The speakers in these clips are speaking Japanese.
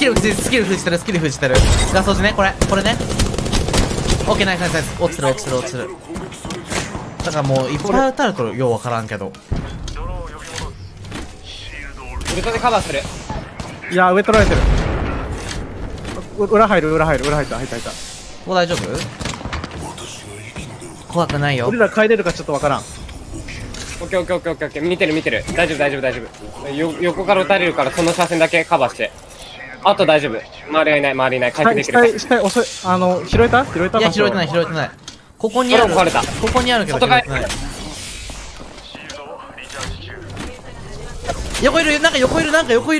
キル封じてる、スキル封じてる。ガス落ちね、これね。オッケー、ナイスナイスナイス。落ちてる。だからもういっぱい撃たれとる、ようわからんけど。 ウルトでカバーする。 いや、上取られてる。裏入った。 ここ大丈夫？怖くないよ。 俺ら帰れるかちょっとわからん。 オッケー。見てる。大丈夫。横から撃たれるからその車線だけカバーして。あと大丈夫。周りがいない。回復できる。 下遅い。拾えた？ いや、拾えてない。ここにあるけど拾えてない。横いる。なんか横いる。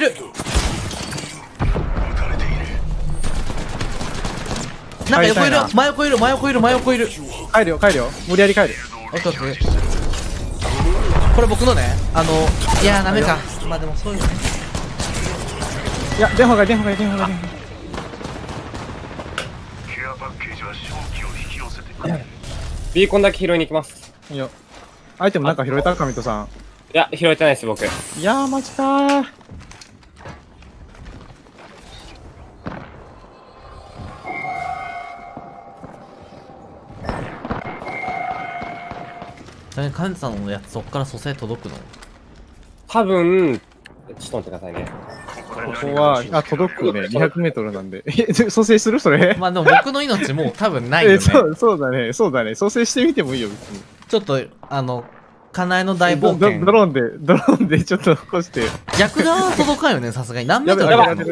真横いる。 帰るよ。無理やり帰る。 オッケー。これ僕のね、いやー、ダメか。まあでもそういうのね。 いや、電話が。 ビーコンだけ拾いに行きます。 いいよ。アイテムなんか拾えた？神戸さん。 いや、拾えてないです僕。 いやー、マジかー。 カンさんのやつそっから蘇生届くの？ 多分ちょっと待ってくださいね。 ここは、届くね。200メートルなんで。蘇生するそれ？ まあでも僕の命もう多分ないよね。 そうだね。蘇生してみてもいいよ、別に。 ちょっと、カナエの大冒険。 ドローンでちょっと起こして。 逆側は届かんよね、さすがに。何メートルやばい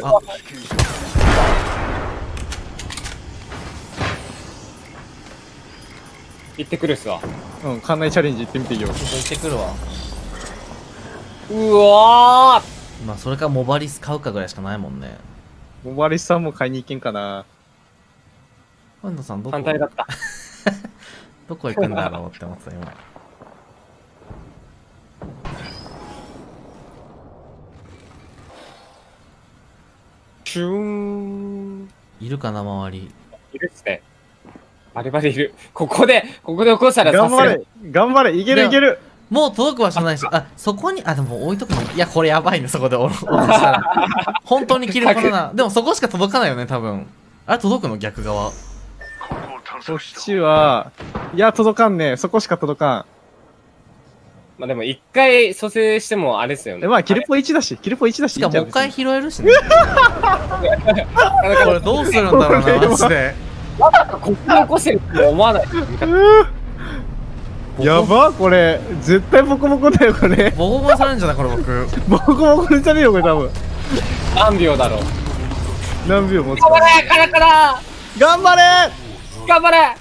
行ってくるっすわ。 うん、館内チャレンジ行ってみていいよ。 行ってくるわ。 うわー。 まあそれかモバリス買うかぐらいしかないもんね。 モバリスさんも買いに行けんかな。 パンダさんどこ？ 反対だった。 どこ行くんだろうって思ってた今。 シューン。 いるかな周り。 いるっすね。バリバリいる。ここで起こしたらさすがに。 頑張れ、いける。 もう届く場所ないし、そこに、でも置いとくの。いや、これやばいね、そこで落としたら。本当に切ることな。でもそこしか届かないよね、多分。あれ届くの逆側。 こっちは、いや、届かんね。そこしか届かん。 まあでも一回蘇生してもあれですよね。 まあ、キルポ1だし。 しかももう一回拾えるしね。これどうするんだろうな、マジで。 まさかここに起こせるって思わない。 やばこれ。絶対ボコボコだよ、これ。 ボコボコされるんじゃないこれ僕。 ボコボコにされるよ、これ多分。 何秒だろう。 何秒持つ頑張れカラカラ。 頑張れ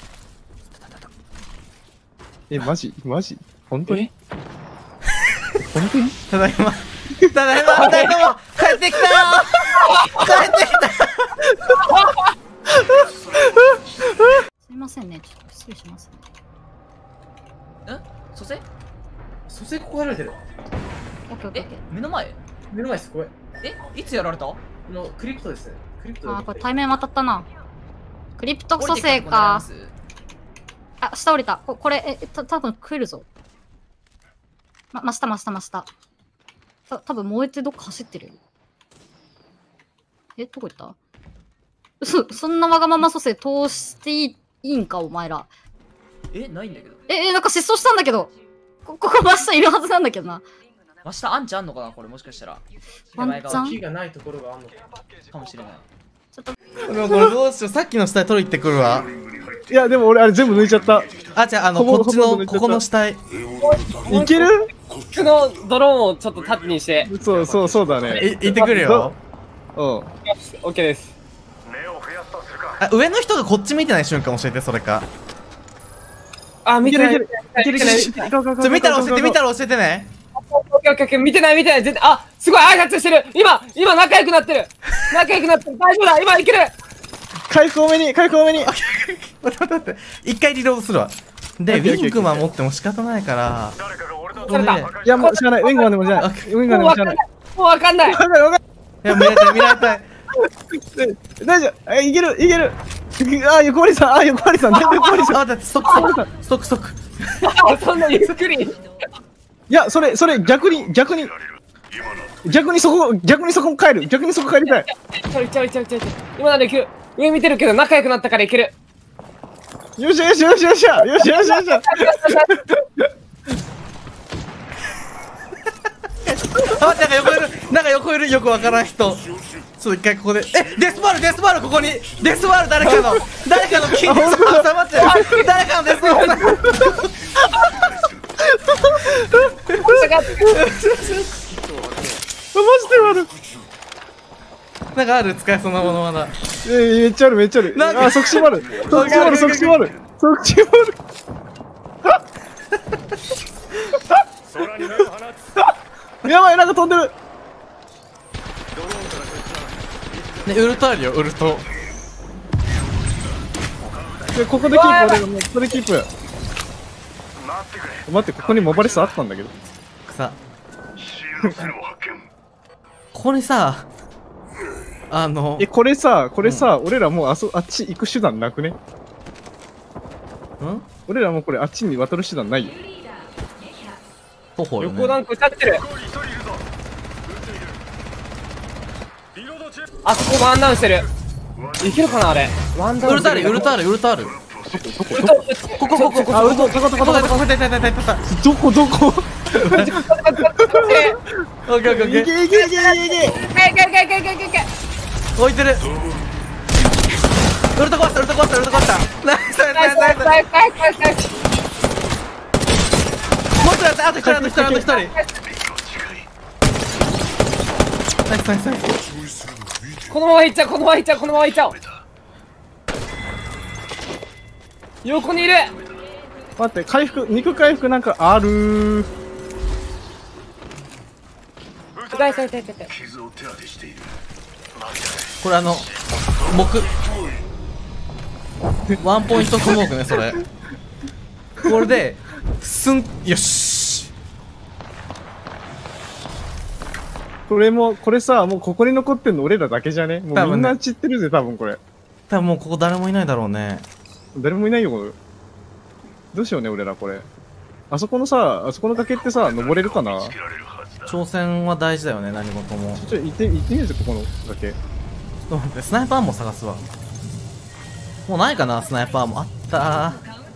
マジ本当に本当にただいま帰ってきたよすいませんね、ちょっと失礼しますね。 蘇生ここ入られてる。 オッケーオッケーオッケ目の前ですこれ。いつやられたクリプトです。 ー。これ対面渡ったな。クリプト蘇生か。下降りた。これ、多分食えるぞ。真下。多分燃えてどっか走ってるよ。どこ行った？そんなわがまま蘇生通していいんか、お前ら。 ないんだけど。 なんか失踪したんだけど。ここ真下いるはずなんだけどな。 真下アンチあんのかなこれもしかしたら。 ワンチャン木がないところがあんのかもしれない。 でもこれどうしよう。さっきの死体取り行ってくるわ。 いや、でも俺あれ全部抜いちゃった。 じゃあこっちのここの死体。 いける？ このドローンをちょっと縦にして。 そうだね。 行ってくるよ。 オッケーです。 上の人がこっち見てない瞬間教えて、それか。 見てない。 見たら教えてね。 オッケー見てない絶対。すごい挨拶してる。今仲良くなってる。大丈夫だ。今いける。 回復多めに。 待って。一回リロードするわ。で、ウィングマン持っても仕方ないから。 いや、もう知らない。ウィングマンでも知らない。 もうわかんない。 いや、見られたい。 大丈夫。いける。横割りさん。 待って、ストック。 そんなゆっくり。 いや、それ逆に。 逆にそこも帰る。逆にそこ帰りたい。 いっちゃう。今ならいける。上見てるけど仲良くなったからいける。 よっしゃ。 あ、なんか横いるよくわからん人。ちょっと一回ここで。デスバールここに。デスバール誰かの筋肉が挟まってる。誰かのデスバール。 マジで悪い。 なんかある使えそうなものまだ。 めっちゃある。 なんか即死丸。やばい、なんか飛んでる。 ね、ウルトあるよ、ウルト。 ここでキープ、俺もうここでキープ。待って、ここにモバレスあったんだけど。 さここにさ、 これさ、俺らもうあっち行く手段なくね？俺らもうこれあっちに渡る手段ないよ。 徒歩よね。 横断区立ってる。あそこワンダウンしてる。いけるかなあれ。ワンダウン。 ウルトある。ここ。 あ、どこどこオッケーいけ置いてる。ウルト壊したナイス。もう一人あと一人ナイス。 このまま行っちゃう。横にいる。 待って、肉回復なんかある。 痛い。 これ僕ワンポイントスモークね、それ。これでよし。 これさ、もうここに残ってんの俺らだけじゃね？もうみんな散ってるぜ、多分これ。 多分もうここ誰もいないだろうね。 誰もいないよ、これ。どうしようね、俺らこれ。あそこの崖ってさ、登れるかな？ 挑戦は大事だよね、何事も。 行ってみるぜ、ここの崖。 ちょっと待って、スナイパーも探すわ。もうないかな、スナイパーも。あった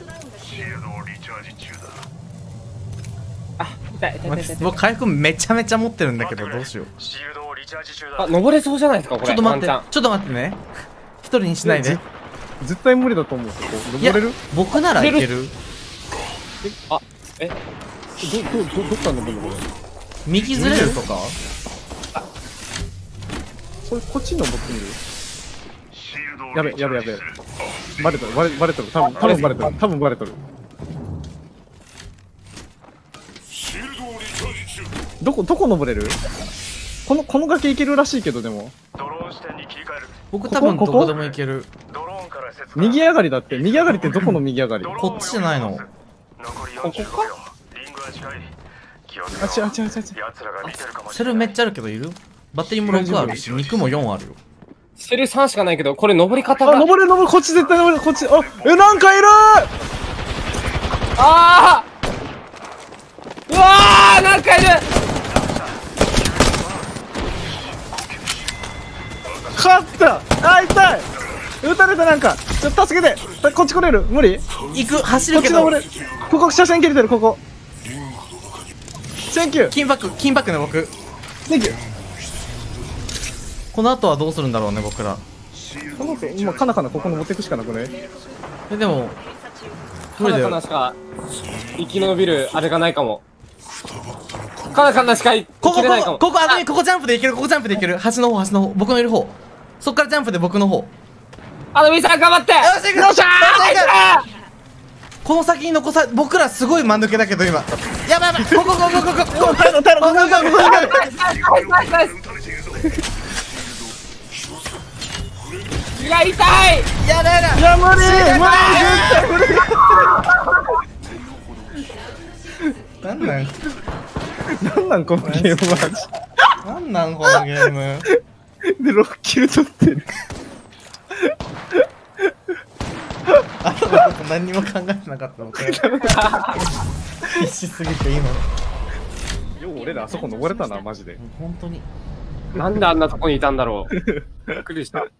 僕回復めちゃめちゃ持ってるんだけど、どうしよう。 登れそうじゃないですかこれ。 ちょっと待ってね。一人にしないで。 絶対無理だと思う。登れる？ 僕ならいける。 どっから登るのこれ？ 右ずれるとか？ こっちに登ってみる？やべ。バレとる。多分バレとる。どこ登れる？この崖行けるらしいけど、でも。 僕多分どこでも行ける。 右上がりだって。右上がりってどこの右上がり？ こっちじゃないの。 ここか？ あっち。 セルめっちゃあるけどいる？バッテリーも6あるし、肉も4あるよ。 セル3しかないけど、これ登り方が。 登れ、こっち絶対登れ、こっち。なんかいるあー！うわー！なんかいる！ 勝った！痛い！撃たれた、なんか。ちょっと助けて！こっち来れる？無理？ 走るけど。 こっち登れ。ここ、車線切れてる、ここ。センキュー！ 金箔ね、僕。 センキュー！ この後はどうするんだろうね、僕ら。 この後、今、かなここ登っていくしかなくね？ でも、 かなかなしか生き延びるあれがないかも。かなかなしか生きれないかも。 ここジャンプでいける、橋の方、僕のいる方。そっからジャンプで僕の方。 ミさん頑張って！よっしゃー！ この先に僕らすごい間抜けだけど今。やばい、ここ。 いや、痛い！ やだ。 いや、無理！なんなんこのゲームマジ。 なんなんこのゲーム。 で、6キル取ってる。 あとのこと何にも考えてなかったのかよ。必死すぎて今。 よう俺らあそこ登れたな、マジで。 本当に。 なんであんなとこにいたんだろう。びっくりした。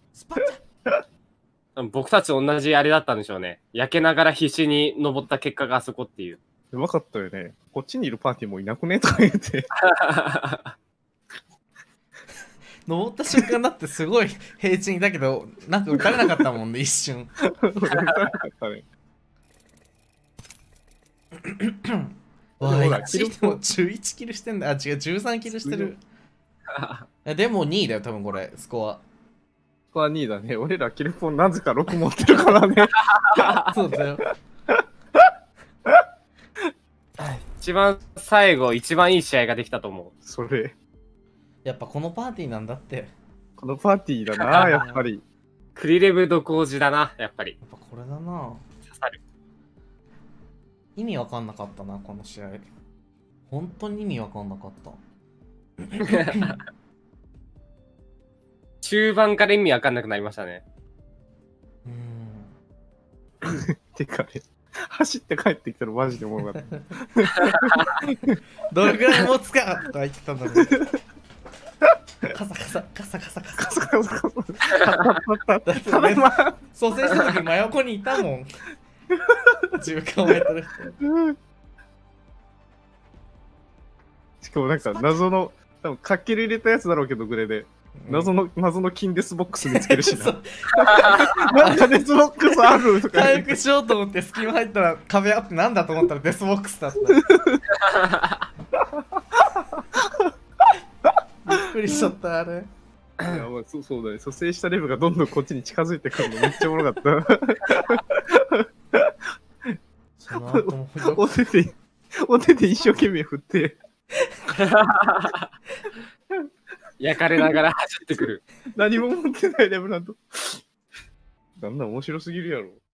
僕たち同じあれだったんでしょうね。焼けながら必死に登った結果があそこっていう。 うまかったよね。こっちにいるパーティーもういなくねとか言って。 登った瞬間だってすごい平地にいたけど、なんか撃たれなかったもんね、一瞬。 俺打たなかったね。 わあ、 ほら 1位でも11キルしてんだ。あ、違う、13キルしてる。でも2位だよ、多分これ、スコア。 ここは2位だね。俺らキルポンなぜか6持ってるからね。 そうだよ。 一番最後、一番いい試合ができたと思う。 それ。 やっぱこのパーティーなんだって。やっこのパーティーだな、やっぱり。 クリレブドコージだな、やっぱり。 ぱこれだな。 刺さる。 意味わかんなかったな、この試合。本当に意味わかんなかった。 中盤から意味わかんなくなりましたね。 てかね、走って帰ってきたらマジでおもろかった。 どれくらい持つかとか言ってたんだろう。カサカサ、カサカサ、カサカサ。 ただいま。 蘇生した時真横にいたもん。10カメートル。 しかもなんか謎の、多分かける入れたやつだろうけど、グレで。謎の金デスボックス見つけるしな。なんかデスボックスあるとか回復しようと思って隙間入ったら壁あってなんだと思ったらデスボックスだった。びっくりしちゃったあれ。 いや、まあ、そうだね。蘇生したレブがどんどんこっちに近づいてくるのめっちゃおもろかった。 その後もお手で一生懸命振って。 焼かれながら走ってくる。 何も持ってないレブなんと。なんだ面白すぎるやろ。